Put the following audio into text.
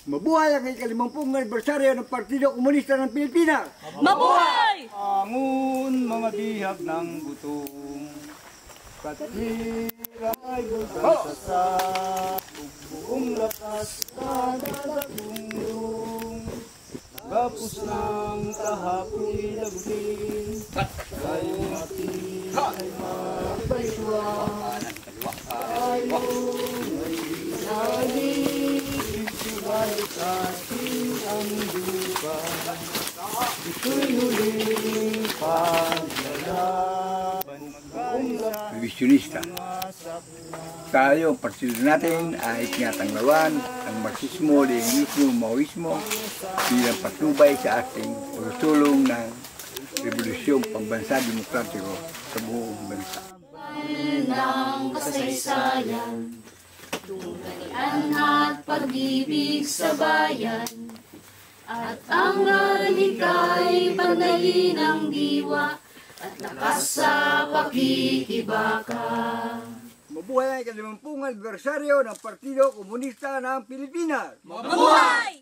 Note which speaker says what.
Speaker 1: Mabuhay ang ika-50 anibersaryo ng Partido Komunista ng Pilipinas!
Speaker 2: Mabuhay!
Speaker 3: Angun mga bihag ng gutom, katwira ay bugang sa buong lakas kadadagundong, gapos ng kahapon ilagdin, kayong ating ay magpaiswan, kayong ay naging subalit ating ang lupa. Ito'y huling paglalaban,
Speaker 1: Revisionista. Tayo, partido natin ay tinatanglawan ang Marxismo, Leninismo, Maoismo bilang patnubay sa ating pagtulong ng Revolusyong Pambansa Demokratiko sa buong bansa.
Speaker 4: Ng kasaysayan, tunggalian at pag-ibig sa bayan, at ang nalikay pandali ng diwa at lakas sa pakikibaka.
Speaker 1: Mabuhay ang ika-50 anibersaryo ng Partido Komunista ng Pilipinas!
Speaker 2: Mabuhay!